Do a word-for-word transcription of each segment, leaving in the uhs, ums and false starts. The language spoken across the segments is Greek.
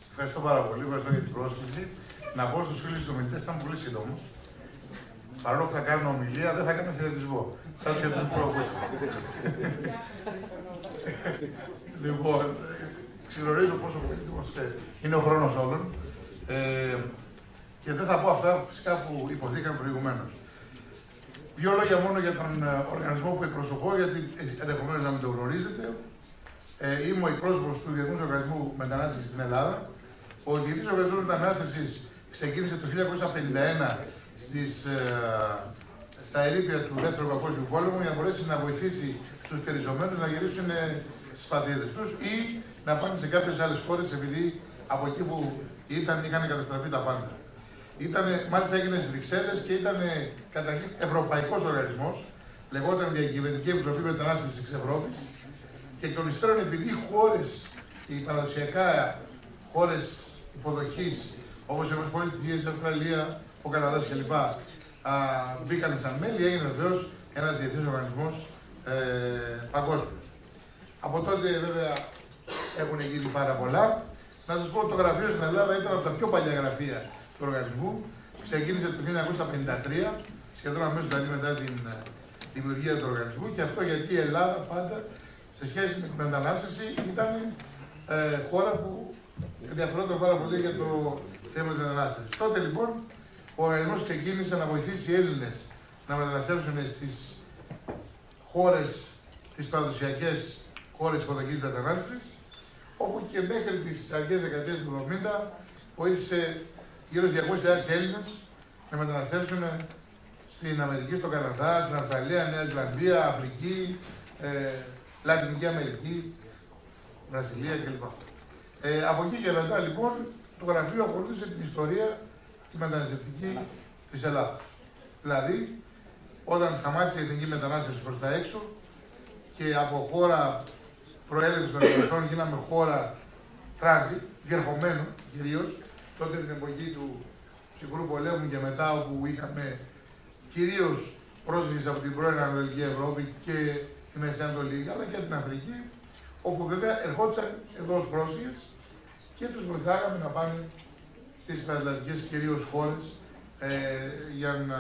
Ευχαριστώ πάρα πολύ, ευχαριστώ για την πρόσκληση. Να πω στους φίλους του ομιλητές, ήταν πολύ σύντομος. Παρόλο που θα κάνω ομιλία, δεν θα κάνω χαιρετισμό. Σαν τους χαιρετισμούς που ακούσατε. Λοιπόν, ξυγνωρίζω πόσο πολύτιμος είναι ο χρόνος όλων. Ε, και δεν θα πω αυτά φυσικά που υποθήκαν προηγουμένως. Δύο λόγια μόνο για τον οργανισμό που εκπροσωπώ, γιατί ενδεχομένως να μην το γνωρίζετε. Ε, είμαι ο εκπρόσωπος του Διεθνούς Οργανισμού Μετανάστευσης στην Ελλάδα. Ο Διεθνής Οργανισμός Μετανάστευσης ξεκίνησε το χίλια εννιακόσια πενήντα ένα στις, ε, στα ερείπια του Δεύτερου Παγκόσμιου Πόλεμου για να μπορέσει να βοηθήσει τους κερδισωμένους να γυρίσουν στις πατρίδες τους ή να πάνε σε κάποιες άλλες χώρες, επειδή από εκεί που ήταν, είχαν καταστραφεί τα πάντα. Ήτανε, μάλιστα έγινε στις Βρυξέλλες και ήταν καταρχήν ευρωπαϊκός οργανισμός, λεγόταν Διακυβερνητική Επιτροπή Μετανάστευσης της Ευρώπης. Και των υστέρων, επειδή οι χώρες, οι παραδοσιακά χώρες υποδοχής, όπως οι ΗΠΑ, η Αυστραλία, ο Καναδάς κλπ., μπήκαν σαν μέλη, έγινε βεβαίως ένας διεθνής οργανισμός ε, παγκόσμιος. Από τότε, βέβαια, έχουν γίνει πάρα πολλά. Να σας πω ότι το γραφείο στην Ελλάδα ήταν από τα πιο παλιά γραφεία του οργανισμού. Ξεκίνησε το χίλια εννιακόσια πενήντα τρία, σχεδόν αμέσως δηλαδή μετά την δημιουργία του οργανισμού. Και αυτό γιατί η Ελλάδα πάντα, σε σχέση με την μετανάστευση, ήταν ε, χώρα που ενδιαφερόταν πάρα πολύ για το θέμα της μετανάστευσης. Τότε λοιπόν ο οργανισμός ξεκίνησε να βοηθήσει οι Έλληνες να μεταναστεύσουν στις χώρες, τις παραδοσιακές χώρες υποδοχής μετανάστευσης, όπου και μέχρι τις αρχές δεκαετίας του εβδομήντα βοήθησε γύρω στους διακόσιες χιλιάδες Έλληνες να μεταναστεύσουν στην Αμερική, στον Καναδά, στην Αυστραλία, Νέα Ζηλανδία, Αφρική, ε, Λατινική Αμερική, Βραζιλία κλπ. Ε, από εκεί και μετά λοιπόν το γραφείο ακολούθησε την ιστορία τη μεταναστευτική της Ελλάδας. Δηλαδή, όταν σταμάτησε η εθνική μετανάστευση προς τα έξω και από χώρα προέλευσης των μεταναστών γίναμε χώρα τράνζιτ, διερχομένων κυρίως, τότε την εποχή του ψυχρού πολέμου και μετά, όπου είχαμε κυρίως πρόσφυγες από την πρώην Ανατολική Ευρώπη και τη Μέση Ανατολή, αλλά και την Αφρική, όπου βέβαια ερχόντουσαν εδώ ως πρόσφυγες και τους βοηθάγαμε να πάνε στις υπερατλαντικές κυρίως χώρες ε, για να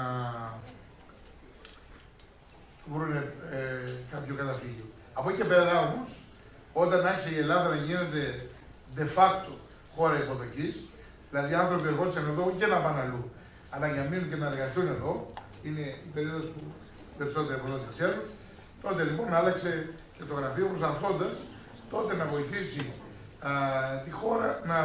βρουν ε, κάποιο καταφύγιο. Από εκεί και πέρα όμως, όταν άρχισε η Ελλάδα να γίνεται de facto χώρα υποδοχής, δηλαδή οι άνθρωποι ερχόντουσαν εδώ όχι για να πάνε αλλού, αλλά για να μείνουν και να εργαστούν εδώ, είναι η περίοδος που περισσότεροι από εδώ δεν ξέρουν. Τότε λοιπόν άλλαξε και το γραφείο προσπαθώντας τότε να βοηθήσει α, τη χώρα να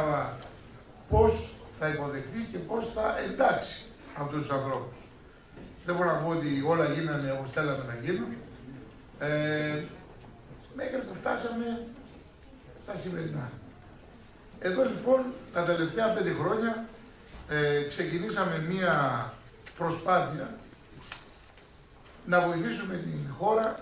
πώς θα υποδεχθεί και πώς θα εντάξει αυτούς τους ανθρώπους. Δεν μπορώ να πω ότι όλα γίνανε όπως θέλαμε να γίνουν. Ε, μέχρι που φτάσαμε στα σημερινά. Εδώ λοιπόν τα τελευταία πέντε χρόνια ε, ξεκινήσαμε μία προσπάθεια να βοηθήσουμε την χώρα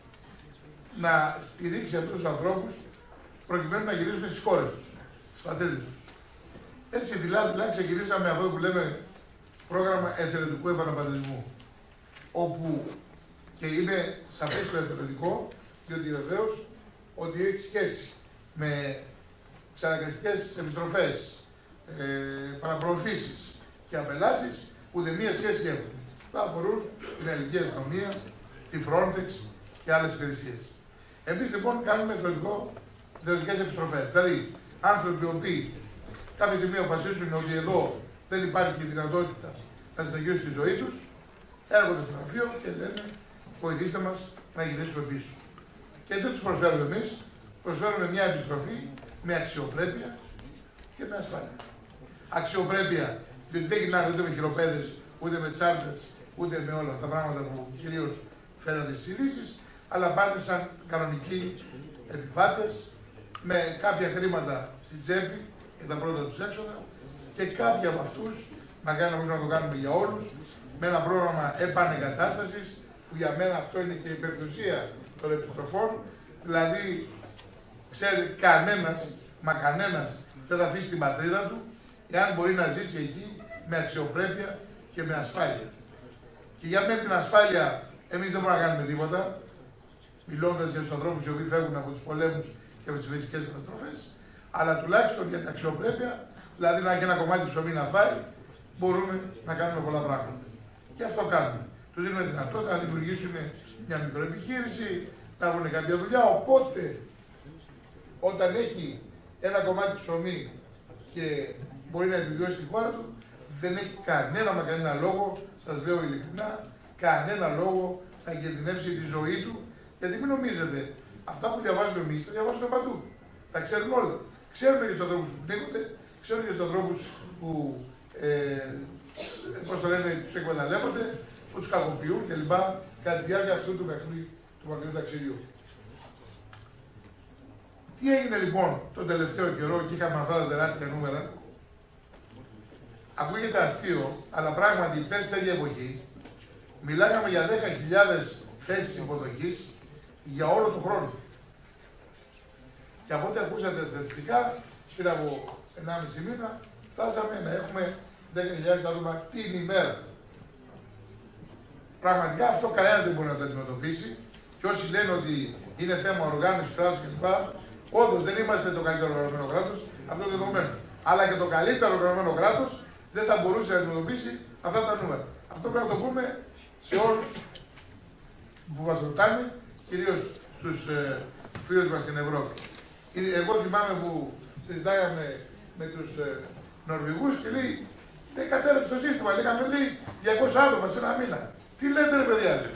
να στηρίξει αυτούς τους ανθρώπους προκειμένου να γυρίσουν στις χώρες τους, στις πατρίδες τους. Έτσι δηλαδή ξεκινήσαμε αυτό που λέμε πρόγραμμα εθελοντικού επαναπατρισμού, όπου και είναι σαφές το εθελοντικό, διότι βεβαίως ότι έχει σχέση με εξαναγκαστικές επιστροφές, ε, παραπροωθήσεις και απελάσεις, ούτε μία σχέση έχουν. Θα αφορούν την ελληνική αστυνομία, τη Frontex και άλλες υπηρεσίες. Εμείς λοιπόν κάνουμε εθελοντικές επιστροφές. Δηλαδή, άνθρωποι οι οποίοι κάποια στιγμή αποφασίσουν ότι εδώ δεν υπάρχει δυνατότητα να συνεχίσουν τη ζωή τους, έρχονται στο γραφείο και λένε βοηθήστε μας να γυρίσουμε πίσω. Και τι τους προσφέρουμε εμείς? Προσφέρουμε μια επιστροφή με αξιοπρέπεια και με ασφάλεια. Αξιοπρέπεια, διότι δεν γυρνάνε ούτε με χειροπέδες, ούτε με τσάρτες, ούτε με όλα αυτά τα πράγματα που κυρίως φαίνονται στις ειδήσεις, αλλά πάνε σαν κανονικοί επιβάτες, με κάποια χρήματα στην τσέπη για τα πρώτα τους έξοδα και κάποιοι από αυτούς, μακάρι να μπορούμε να το κάνουμε για όλους, με ένα πρόγραμμα επανεγκατάστασης, που για μένα αυτό είναι και η υπερδοσία των επιστροφών, δηλαδή, ξέρετε, κανένας, μα κανένας δεν θα αφήσει την πατρίδα του, εάν μπορεί να ζήσει εκεί με αξιοπρέπεια και με ασφάλεια. Και για μένα την ασφάλεια εμείς δεν μπορούμε να κάνουμε τίποτα, μιλώντας για τους ανθρώπους οι οποίοι φεύγουν από τους πολέμους και από τις φυσικές καταστροφές, Αλλά τουλάχιστον για την αξιοπρέπεια, δηλαδή να έχει ένα κομμάτι ψωμί να φάει, μπορούμε να κάνουμε πολλά πράγματα. Και αυτό κάνουμε. Τους δίνουμε δυνατότητα να δημιουργήσουν μια μικροεπιχείρηση, να βρουν κάποια δουλειά. Οπότε, όταν έχει ένα κομμάτι ψωμί και μπορεί να επιβιώσει τη χώρα του, δεν έχει κανένα μα κανένα λόγο, σας λέω ειλικρινά, κανένα λόγο να κινδυνεύσει τη ζωή του. Γιατί μην νομίζετε, αυτά που διαβάζουμε εμείς, τα διαβάζουμε παντού. Τα ξέρουν όλα. Ξέρουμε και τους ανθρώπους που πνίγονται, ξέρουμε και τους ανθρώπους που, ε, πώς το λένε, τους εκμεταλλεύονται, που τους κακοποιούν κλπ. Κατά τη διάρκεια αυτού του μακρύ, του μακρύ ταξιδιού. Τι έγινε λοιπόν τον τελευταίο καιρό και είχαμε αυτά τα τεράστια νούμερα. Ακούγεται αστείο, αλλά πράγματι πέρσι τέτοια εποχή μιλάγαμε για δέκα χιλιάδες θέσεις υποδοχής για όλο τον χρόνο. Και από ό,τι ακούσατε στατιστικά, πριν από ενάμιση μήνα, φτάσαμε να έχουμε δέκα χιλιάδες άτομα την ημέρα. Πραγματικά αυτό κανένας δεν μπορεί να το αντιμετωπίσει. Και όσοι λένε ότι είναι θέμα οργάνωσης κράτους κλπ. Όντως δεν είμαστε το καλύτερο οργανωμένο κράτος, αυτό είναι δεδομένο. Αλλά και το καλύτερο οργανωμένο κράτος δεν θα μπορούσε να αντιμετωπίσει αυτά τα νούμερα. Αυτό πρέπει να το πούμε σε όλους που μας ρωτάνε, κυρίως στους ε, φίλους μας στην Ευρώπη. Εγώ θυμάμαι που συζητάγαμε με τους ε, Νορβηγούς και λέει δεν κατέρευσε το σύστημα. Λέγαμε λέει διακόσια άτομα σε ένα μήνα. Τι λέτε ρε παιδιά, λέει.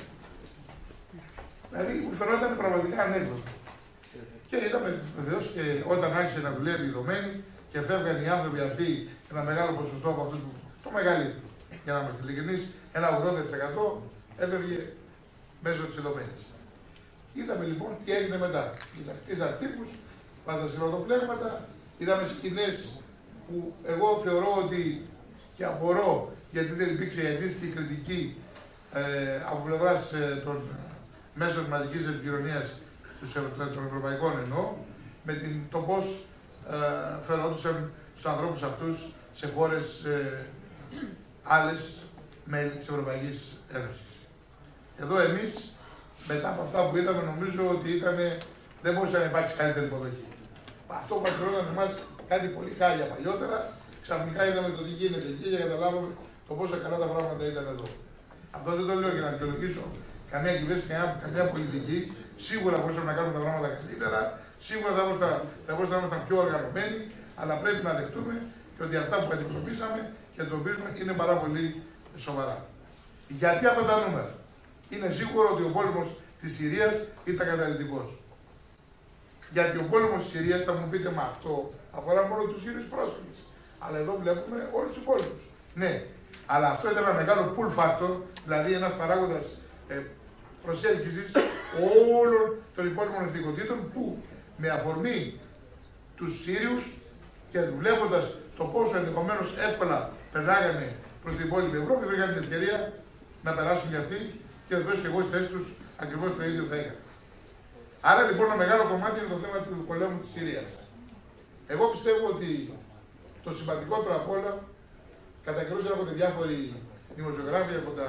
Δηλαδή μου φαινόταν πραγματικά ανέκδοτο. Και είδαμε βεβαίως και όταν άρχισε να δουλεύει η δομένη και φεύγαν οι άνθρωποι αυτοί ένα μεγάλο ποσοστό από αυτούς που το μεγαλύτερο, για να είμαστε ειλικρινείς, ένα ογδόντα τοις εκατό έφευγε μέσω της δομένης. Είδαμε λοιπόν τι έγινε μετά. Χτίσαν τύπους, βάζαν σειροτοπλέγματα, είδαμε σκηνές που εγώ θεωρώ ότι και απορώ γιατί δεν υπήρξε η αντίστοιχη κριτική ε, από πλευράς ε, των μέσων μαζικής επικοινωνίας των ευρωπαϊκών εννοώ, με την, το πώς ε, φερόντουσαν τους ανθρώπους αυτούς σε χώρες ε, άλλες μέλη της Ευρωπαϊκής Ένωσης. Εδώ εμείς, μετά από αυτά που είδαμε, νομίζω ότι ήτανε, δεν μπορούσε να υπάρξει καλύτερη υποδοχή. Αυτό που μας φερόταν εμάς κάτι πολύ χάλια παλιότερα, ξαφνικά είδαμε το τι γίνεται εκεί και καταλάβαμε το πόσο καλά τα πράγματα ήταν εδώ. Αυτό δεν το λέω για να δικαιολογήσω καμία κυβέρνηση, καμιά, καμιά πολιτική. Σίγουρα μπορούσαμε να κάνουμε τα πράγματα καλύτερα, σίγουρα θα μπορούσαμε να ήμασταν πιο οργανωμένοι, αλλά πρέπει να δεχτούμε και ότι αυτά που αντιμετωπίσαμε και αντιμετωπίζουμε είναι πάρα πολύ σοβαρά. Γιατί αυτά τα νούμερα. Είναι σίγουρο ότι ο πόλεμος της Συρίας ήταν καταλυτικός. Γιατί ο πόλεμος της Συρίας, θα μου πείτε, μα αυτό αφορά μόνο τους Σύριους πρόσφυγες. Αλλά εδώ βλέπουμε όλους τους υπόλοιπους. Ναι, αλλά αυτό ήταν ένα μεγάλο pull factor, δηλαδή ένας παράγοντας ε, προσέλκυσης όλων των υπόλοιπων εθνικοτήτων που με αφορμή τους Σύριους και βλέποντας το πόσο ενδεχομένως εύκολα περνάγανε προς την υπόλοιπη Ευρώπη, βρήκαν την ευκαιρία να περάσουν και αυτοί και βεβαίως και εγώ στη θέση τους ακριβώς το ίδιο θα έκανα. Άρα λοιπόν ένα μεγάλο κομμάτι είναι το θέμα του πολέμου της Συρίας. Εγώ πιστεύω ότι το σημαντικότερο απ' όλα, κατά καιρούς έρχονται διάφοροι δημοσιογράφοι από τα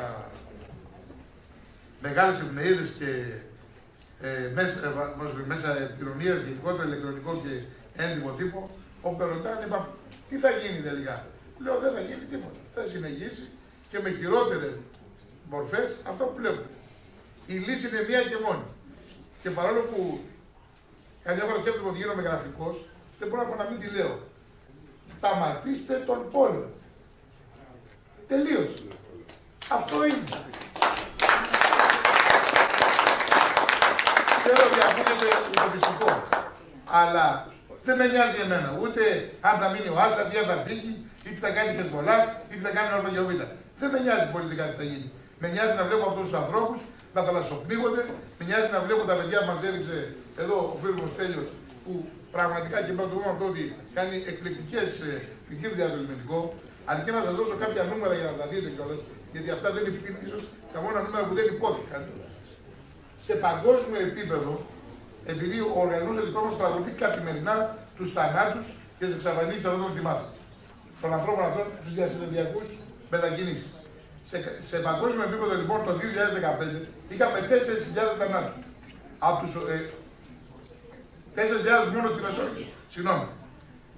μεγάλες εφημερίδες και ε, μέσα, ε, μέσα επικοινωνίας, γενικότερα ηλεκτρονικό και έντυπο τύπο, όπου με ρωτάνε, είπα, τι θα γίνει τελικά. Λέω, δεν θα γίνει τίποτα. Θα συνεχίσει και με χειρότερες μορφές αυτό που βλέπουμε. Η λύση είναι μία και μόνη. Και παρόλο που καμιά φορά σκέφτομαι ότι γίνομαι γραφικός, δεν μπορώ να μην τη λέω. Σταματήστε τον πόλεμο. Τελείωσε. Αυτό είναι. Ξέρω ότι ακούγεται ουτοπιστικό, αλλά δεν με νοιάζει εμένα. Ούτε αν θα μείνει ο Άσαντ, ή αν θα φύγει, ή τι θα κάνει η Χεσμολάχ, ή τι θα κάνει ο Α και ο Β. Δεν με νοιάζει πολιτικά τι θα γίνει. Με νοιάζει να βλέπω αυτούς τους ανθρώπους να θαλασσοπνίγονται, με νοιάζει να βλέπω τα παιδιά που μας έδειξε εδώ ο φίλος μου Στέλιος, που πραγματικά και πρέπει να το πούμε αυτό ότι κάνει εκπληκτικές εκπληκτική δουλειά το λιμενικό. Αρκεί να σας δώσω κάποια νούμερα για να τα δείτε κιόλας, γιατί αυτά δεν είναι ίσως τα μόνα νούμερα που δεν υπόθηκαν. Σε παγκόσμιο επίπεδο, επειδή ο οργανισμός δικό μας παρακολουθεί καθημερινά τους θανάτους και τις εξαφανίσεις αυτών των θυμάτων, των ανθρώπων αυτών, τους διασυνοριακούς μετακινήσεις. Σε, σε παγκόσμιο επίπεδο λοιπόν το δύο χιλιάδες δεκαπέντε είχαμε τέσσερις χιλιάδες θανάτους. Από τους, ε, τέσσερις χιλιάδες μόνο στη Μεσόγειο. Συγγνώμη.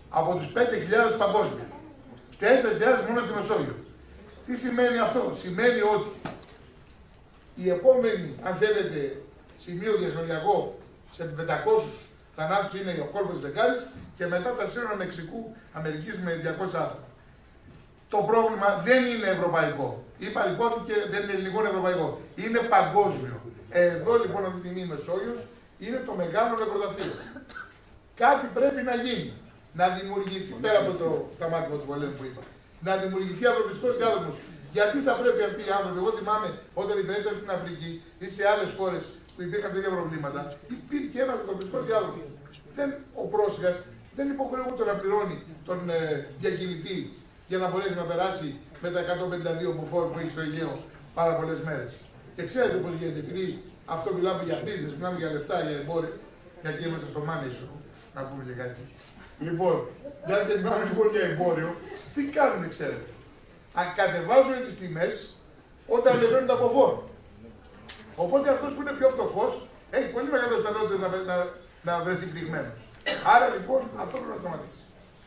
από τους πέντε χιλιάδες παγκόσμια. τέσσερις χιλιάδες μόνο στη Μεσόγειο. Τι σημαίνει αυτό? Σημαίνει ότι η επόμενη, αν θέλετε, σημείο διασυνοριακό σε πεντακόσιους θανάτους είναι ο κόλπος της Δεκάλης και μετά τα σύνορα Μεξικού, Αμερικής με διακόσια άτομα. Το πρόβλημα δεν είναι ευρωπαϊκό. Είπα, υπόθηκε, δεν είναι ελληνικό, είναι ευρωπαϊκό. Είναι παγκόσμιο. Εδώ λοιπόν αυτή τη στιγμή η Μεσόγειος είναι το μεγάλο νεκροταφείο. Κάτι πρέπει να γίνει. Να δημιουργηθεί, πέρα από το σταμάτημα του πολέμου που είπα, να δημιουργηθεί ανθρωπιστικός διάδρομος. Γιατί θα πρέπει αυτοί οι άνθρωποι, εγώ θυμάμαι όταν υπηρέτησα στην Αφρική ή σε άλλες χώρες που υπήρχαν τέτοια προβλήματα, υπήρχε ένας ανθρωπιστικός διάδρομος. Δεν, ο πρόσφυγας δεν υποχρεούται να πληρώνει τον ε, διακινητή για να μπορέσει να περάσει με τα εκατόν πενήντα δύο μποφόρ που έχει στο Αιγαίο πάρα πολλές μέρες. Και ξέρετε πώς γίνεται, επειδή αυτό μιλάμε για business, μιλάμε για λεφτά, για εμπόριο, γιατί είμαστε στο Μάνισο, να πούμε και κάτι. Λοιπόν, για να μιλάμε λοιπόν για εμπόριο, τι κάνουμε, ξέρετε. Αν κατεβάζουν τις τιμές όταν ανεβαίνουν τα μποφόρ. Οπότε αυτός που είναι πιο φτωχός έχει πολύ μεγάλες πιθανότητες να, να, να βρεθεί πληγμένος. Άρα λοιπόν αυτό πρέπει να σταματήσει.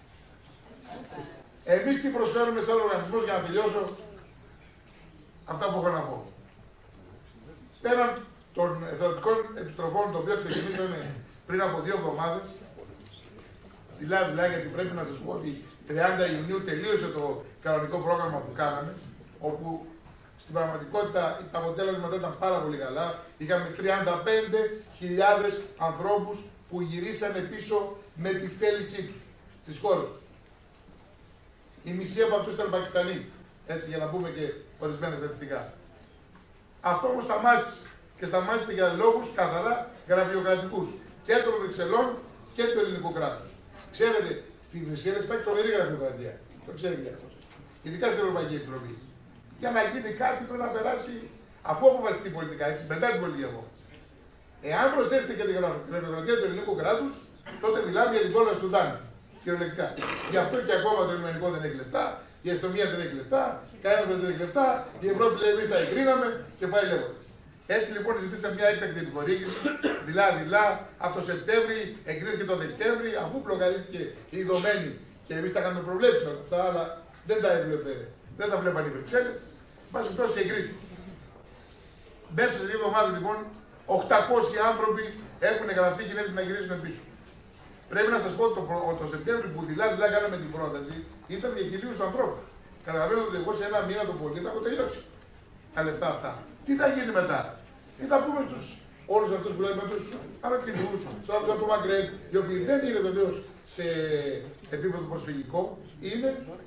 Εμείς τι προσφέρουμε σαν οργανισμός, για να τελειώσω αυτά που έχω να πω. Πέραν των εθελοντικών επιστροφών, το οποίο ξεκινήσαμε πριν από δύο εβδομάδες, δηλαδή, δηλαδή γιατί πρέπει να σας πω ότι τριάντα Ιουνίου τελείωσε το κανονικό πρόγραμμα που κάναμε, όπου στην πραγματικότητα τα αποτέλεσματα ήταν πάρα πολύ καλά. Είχαμε τριάντα πέντε χιλιάδες ανθρώπους που γυρίσανε πίσω με τη θέλησή τους στις χώρες τους. Η μισή από αυτούς ήταν Πακιστανοί, έτσι για να πούμε και ορισμένα στατιστικά. Αυτό όμως σταμάτησε και σταμάτησε για λόγους καθαρά γραφειοκρατικούς και των Βρυξελών και του ελληνικού κράτους. Ξέρετε, στη Βρυξέλλες υπάρχει τρομερή γραφειοκρατία. Το ξέρετε αυτό. Ειδικά στην Ευρωπαϊκή Επιτροπή. Για να γίνει κάτι πρέπει να περάσει, αφού αποφασιστεί πολιτικά, έτσι, μετά την πολιτική απόφαση. Εάν προσθέσετε και την γραφειοκρατία του ελληνικού κράτους, τότε μιλάμε για την κόλαση του Δάντη. Κυριολεκτικά. Γι' αυτό και ακόμα το ελληνικό δεν έχει λεφτά, η αστυνομία δεν έχει λεφτά, κανένα δεν έχει λεφτά, η Ευρώπη λέει εμείς τα εγκρίναμε και πάει λέγοντα. Έτσι λοιπόν ζητήσαμε μια έκτακτη επιχορήγηση, δειλά-δειλά, από το Σεπτέμβρη εγκρίθηκε το Δεκέμβρη, αφού μπλοκαρίστηκε η δομένη και εμείς τα είχαμε προβλέψει όλα αυτά, αλλά δεν τα έβλεπε, δεν τα βλέπαν οι Βρυξέλλες. Μας πτώση εγκρίθηκε. Μέσα σε δύο εβδομάδες λοιπόν, οκτακόσιοι άνθρωποι έχουν εγγραφεί και είναι να γυρίσουν πίσω. Πρέπει να σας πω ότι το, το Σεπτέμβριο που δειλά-δειλά κάναμε την πρόταση ήταν για χιλίους ανθρώπους. Καταλαβαίνετε ότι εγώ σε ένα μήνα το πολύ θα έχω τελειώσει τα λεφτά αυτά. Τι θα γίνει μετά? Τι θα πούμε στους όλους αυτούς που λέμε, τους ανακοινούς, στους από το Μαγκρέμπ, οι οποίοι δεν είναι βεβαίως σε επίπεδο προσφυγικό, είναι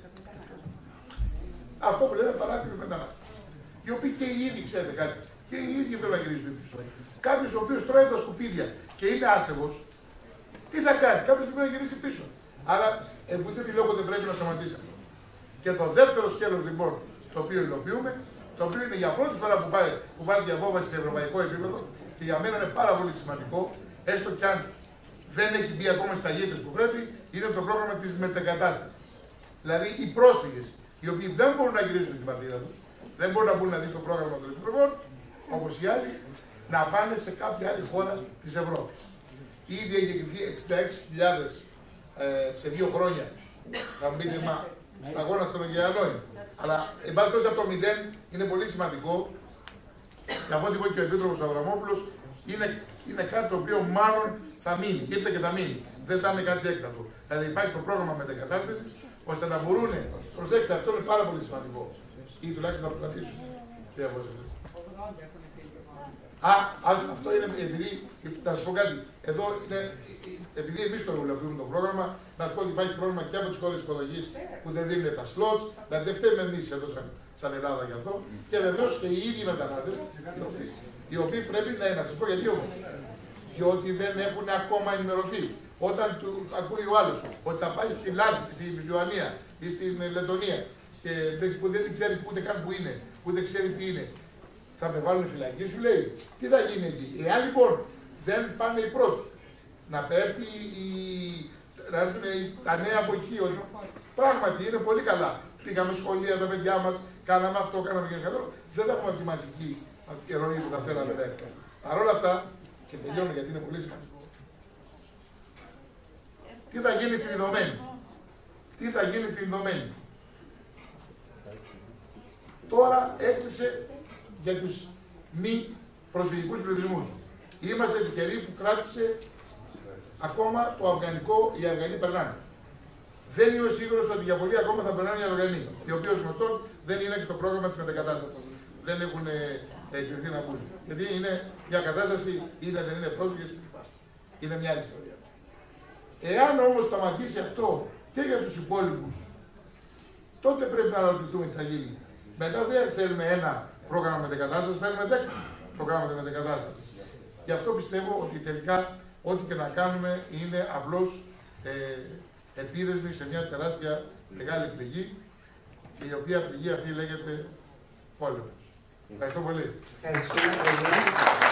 αυτό που λέμε παράτυποι μετανάστες. Οι οποίοι και οι ίδιοι, ξέρετε κάτι, και οι ίδιοι θέλουν να γυρίσουν πίσω. Κάποιος ο οποίος τρώει τα σκουπίδια και είναι άστεγος, τι θα κάνει? Κάποιος πρέπει να γυρίσει πίσω. Άρα, επειδή λόγω δεν πρέπει να σταματήσει. Και το δεύτερο σκέλος λοιπόν, το οποίο υλοποιούμε, το οποίο είναι για πρώτη φορά που πάει, που πάει την απόφαση σε ευρωπαϊκό επίπεδο και για μένα είναι πάρα πολύ σημαντικό, έστω κι αν δεν έχει μπει ακόμα στα γήπεδα που πρέπει, είναι το πρόγραμμα της μετεγκατάστασης. Δηλαδή οι πρόσφυγες, οι οποίοι δεν μπορούν να γυρίσουν στην πατρίδα τους, δεν μπορούν να μπουν να δει στο πρόγραμμα των επιστροφών, όπως οι άλλοι, να πάνε σε κάποια άλλη χώρα της Ευρώπης. Ήδη έχει εγκριθεί εξήντα έξι χιλιάδες ε, σε δύο χρόνια. Θα μου πείτε, μα σταγόνα στον ωκεανό είναι. Αλλά εν πάση περιπτώσει από το μηδέν είναι πολύ σημαντικό. Και από ό,τι είπε και ο Επίτροπος Αβραμόπουλος, είναι, είναι κάτι το οποίο μάλλον θα μείνει. Ήρθε και θα μείνει. Δεν θα είναι κάτι έκτατο. Δηλαδή υπάρχει το πρόγραμμα μετεγκατάστασης, ώστε να μπορούν. Προσέξτε, αυτό είναι πάρα πολύ σημαντικό. Ή τουλάχιστον να προσπαθήσουν. Α, αυτό είναι επειδή, να σας πω κάτι, εδώ είναι, επειδή εμείς το υλοποιούμε το πρόγραμμα, να σας πω ότι υπάρχει πρόβλημα και από τις χώρες υποδοχής που δεν δίνουν τα slots, δηλαδή δεν φταίμε εμείς εδώ σαν, σαν Ελλάδα για αυτό, και βεβαίως και οι ίδιοι μετανάστες, οι οποίοι, οι οποίοι πρέπει να, να σας πω γιατί όμως, διότι δεν έχουν ακόμα ενημερωθεί. Όταν του ακούει ο άλλος ότι θα πάει στη Λάτβη, στη Λιθουανία ή στην Λετωνία, και δεν, που δεν ξέρει ούτε καν που είναι, ούτε ξέρει τι είναι, θα με βάλουν φυλακή, σου λέει. Τι θα γίνει εκεί? Εάν λοιπόν δεν πάνε οι πρώτοι, να πέφτει η... να έρθουν τα νέα από εκεί, ότι πράγματι είναι πολύ καλά. Πήγαμε σχολεία τα παιδιά μας, κάναμε αυτό, κάναμε και αυτό. Δεν θα έχουμε τη μαζική ροή που θα θέλαμε να έρθει. Παρ' όλα αυτά, και τελειώνω γιατί είναι πολύ σημαντικό. Τι θα γίνει στην ειδωμένη? τι θα γίνει στην Ινδομένη. Τώρα έκλεισε για τους μη προσφυγικούς πληθυσμούς. Είμαστε τυχεροί που κράτησε ακόμα το αφγανικό, οι Αφγανοί περνάνε. Δεν είμαι σίγουρος ότι για πολύ ακόμα θα περνάνε οι Αφγανοί, οι οποίοι ως γνωστόν δεν είναι και στο πρόγραμμα της μετεγκατάστασης. Δεν έχουν εγκριθεί να μπουν. Γιατί είναι μια κατάσταση, είναι, δεν είναι πρόσφυγες κλπ. Είναι μια άλλη ιστορία. Εάν όμως σταματήσει αυτό και για τους υπόλοιπους, τότε πρέπει να ρωτηθούμε τι θα γίνει. Μετά δεν θέλουμε ένα πρόγραμμα μετεγκατάστασης, θέλουμε δέκα προγράμματα μετεγκατάστασης. Γι' αυτό πιστεύω ότι τελικά ό,τι και να κάνουμε είναι απλώς ε, επίδεσμοι σε μια τεράστια μεγάλη πληγή, η οποία πληγή αυτή λέγεται πόλεμος. Ευχαριστώ πολύ. Ευχαριστούμε πολύ.